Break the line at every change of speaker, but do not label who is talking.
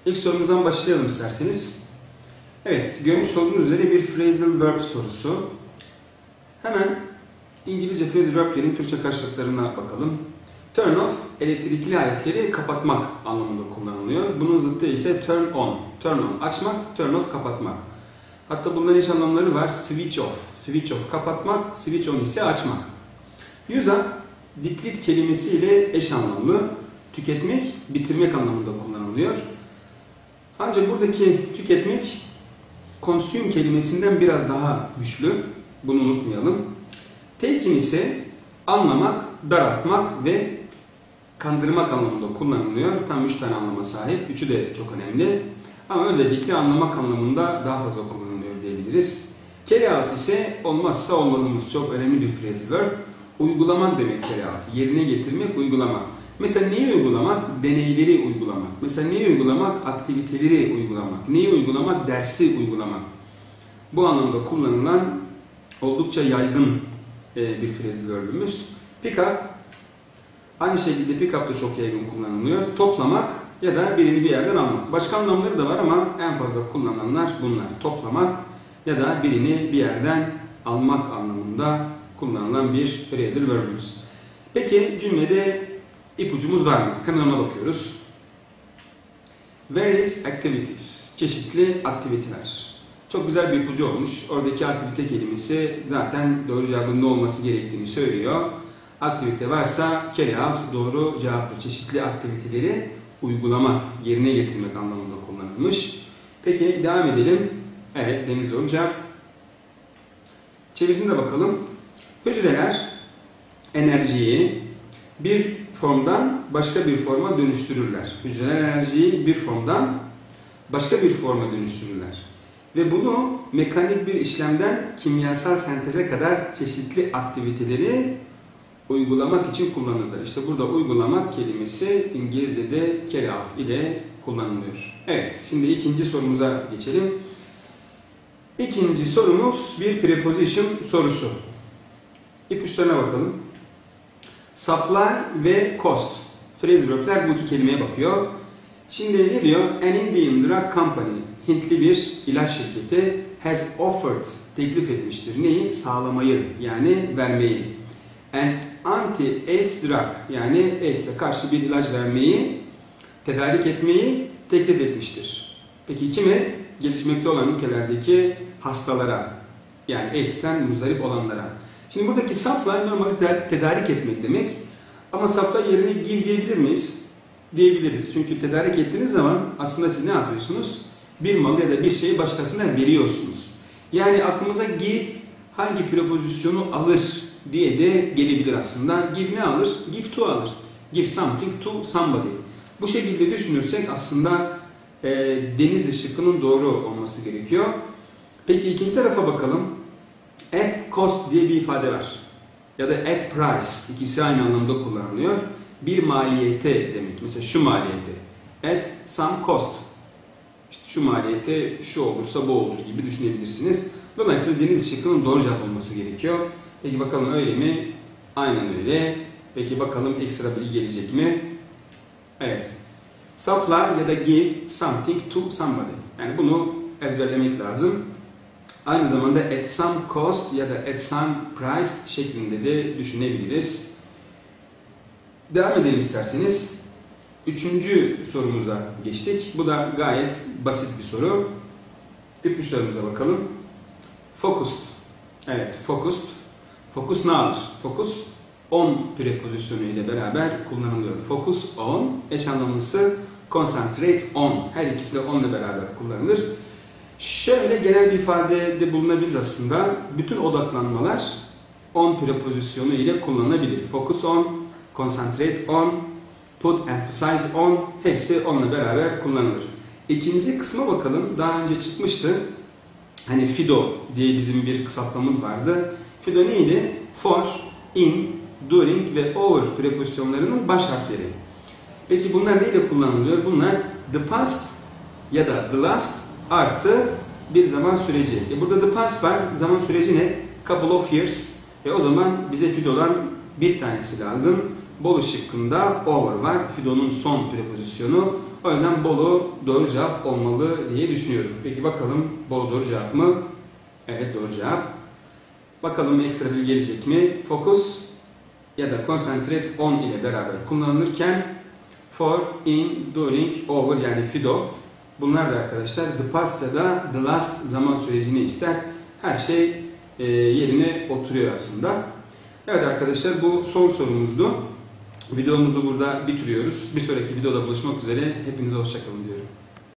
İlk sorumuzdan başlayalım isterseniz. Evet, görmüş olduğunuz üzere bir phrasal verb sorusu. Hemen İngilizce phrasal verb'lerin Türkçe karşılıklarına bakalım. Turn off, elektrikli aletleri kapatmak anlamında kullanılıyor. Bunun zıttı ise turn on. Turn on açmak, turn off kapatmak. Hatta bunların eş anlamları var. Switch off. Switch off kapatmak, switch on ise açmak. Use up, deplete kelimesiyle eş anlamlı. Tüketmek, bitirmek anlamında kullanılıyor. Ancak buradaki tüketmek, consume kelimesinden biraz daha güçlü. Bunu unutmayalım. Taking ise anlamak, daraltmak ve kandırmak anlamında kullanılıyor. Tam 3 tane anlama sahip. Üçü de çok önemli. Ama özellikle anlamak anlamında daha fazla kullanılıyor diyebiliriz. Carry out ise olmazsa olmazımız. Çok önemli bir phrasal verb. Uygulamak demek carry out. Yerine getirmek, uygulamak. Mesela neyi uygulamak? Deneyleri uygulamak. Mesela neyi uygulamak? Aktiviteleri uygulamak. Neyi uygulamak? Dersi uygulamak. Bu anlamda kullanılan oldukça yaygın bir phrasal verb'ümüz. Pick up. Aynı şekilde pick up da çok yaygın kullanılıyor. Toplamak ya da birini bir yerden almak. Başka anlamları da var ama en fazla kullanılanlar bunlar. Toplamak ya da birini bir yerden almak anlamında kullanılan bir phrasal verb'ümüz. Peki cümlede ipucumuz var mı? Hemen ona bakıyoruz. Various activities. Çeşitli aktiviteler. Çok güzel bir ipucu olmuş. Oradaki aktivite kelimesi zaten doğru cevabın ne olması gerektiğini söylüyor. Aktivite varsa carry out doğru cevaptır. Çeşitli aktiviteleri uygulamak, yerine getirmek anlamında kullanılmış. Peki devam edelim. Evet, Deniz doğru cevap. Çevirisine bakalım. Hücreler enerjiyi bir formdan başka bir forma dönüştürürler. Hücreler enerjiyi bir formdan başka bir forma dönüştürürler. Ve bunu mekanik bir işlemden kimyasal senteze kadar çeşitli aktiviteleri uygulamak için kullanılır. İşte burada uygulamak kelimesi İngilizce'de carry out ile kullanılıyor. Evet, şimdi ikinci sorumuza geçelim. İkinci sorumuz bir preposition sorusu. İpuçlarına bakalım. Supply ve cost. Phrasal verb'ler bu iki kelimeye bakıyor. Şimdi ne diyor? An Indian drug company, Hintli bir ilaç şirketi has offered, teklif etmiştir. Neyi? Sağlamayı, yani vermeyi. An anti-AIDS drug, yani AIDS'e karşı bir ilaç vermeyi, tedarik etmeyi teklif etmiştir. Peki kime? Gelişmekte olan ülkelerdeki hastalara, yani AIDS'ten muzdarip olanlara. Şimdi buradaki supply normalde tedarik etmek demek. Ama supply yerine give diyebilir miyiz? Diyebiliriz. Çünkü tedarik ettiğiniz zaman aslında siz ne yapıyorsunuz? Bir malı ya da bir şeyi başkasına veriyorsunuz. Yani aklımıza give hangi prepozisyonu alır diye de gelebilir aslında. Give ne alır? Give to alır. Give something to somebody. Bu şekilde düşünürsek aslında Deniz şıkkının doğru olması gerekiyor. Peki ikinci tarafa bakalım. At cost diye bir ifade var. Ya da at price. İkisi aynı anlamda kullanılıyor. Bir maliyete demek. Mesela şu maliyete. At some cost. İşte şu maliyete şu olursa bu olur gibi düşünebilirsiniz. Dolayısıyla Deniz şıkkının doğru cevap olması gerekiyor. Peki bakalım öyle mi? Aynen öyle. Peki bakalım ekstra bilgi gelecek mi? Evet. Supply ya da give something to somebody. Yani bunu ezberlemek lazım. Aynı zamanda at some cost ya da at some price şeklinde de düşünebiliriz. Devam edelim isterseniz. Üçüncü sorumuza geçtik. Bu da gayet basit bir soru. İpuçlarımıza bakalım. Focused. Evet, focused. Focus ne alır? Focus on prepozisyonu ile beraber kullanılıyor. Focus on, eş anlamlısı concentrate on. Her ikisi de on ile beraber kullanılır. Şöyle genel bir ifadede bulunabiliriz aslında. Bütün odaklanmalar on prepozisyonu ile kullanılabilir. Focus on, concentrate on, put emphasis on, hepsi onunla beraber kullanılır. İkinci kısma bakalım. Daha önce çıkmıştı. Hani FIDO diye bizim bir kısaltmamız vardı. FIDO neydi? For, in, during ve over prepozisyonlarının baş harfleri. Peki bunlar neyle kullanılıyor? Bunlar the past ya da the last artı bir zaman süreci. Burada the past var. Zaman süreci ne? Couple of years. O zaman bize FIDO'dan bir tanesi lazım. Bolu şıkkında over var. Fido'nun son prepozisyonu. O yüzden Bolu doğru cevap olmalı diye düşünüyorum. Peki bakalım Bolu doğru cevap mı? Evet, doğru cevap. Bakalım ekstra bilgi gelecek mi? Focus ya da concentrate on ile beraber kullanılırken for, in, during, over yani Fido. Bunlar da arkadaşlar the past ya da the last zaman sürecini ister. Her şey yerine oturuyor aslında. Evet arkadaşlar, bu son sorumuzdu. Videomuzu burada bitiriyoruz. Bir sonraki videoda buluşmak üzere. Hepinize hoşça kalın diyorum.